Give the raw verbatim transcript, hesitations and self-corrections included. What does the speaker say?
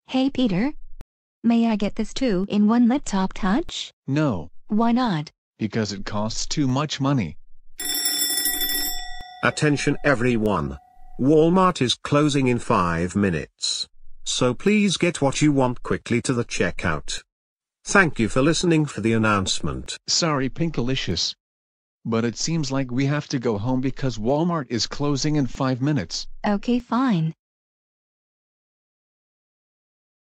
Hey Peter, may I get this two in one laptop touch? No, Why not? because it costs too much money. Attention everyone. Walmart is closing in five minutes. So please get what you want quickly to the checkout. Thank you for listening for the announcement. Sorry Pinkalicious. But it seems like we have to go home because Walmart is closing in five minutes. Okay fine.